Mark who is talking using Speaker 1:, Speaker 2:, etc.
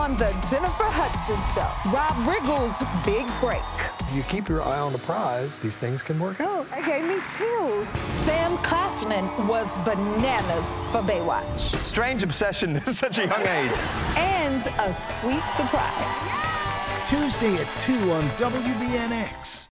Speaker 1: on the Jennifer Hudson Show. Rob Riggle's big break.
Speaker 2: You keep your eye on the prize, these things can work out.
Speaker 1: It gave me chills. Sam Claflin was bananas for Baywatch.
Speaker 3: Strange obsession at such a young age.
Speaker 1: And a sweet surprise.
Speaker 4: Tuesday at 2 on WBNX.